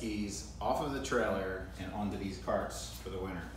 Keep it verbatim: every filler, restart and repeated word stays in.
skis off of the trailer and onto these carts for the winter.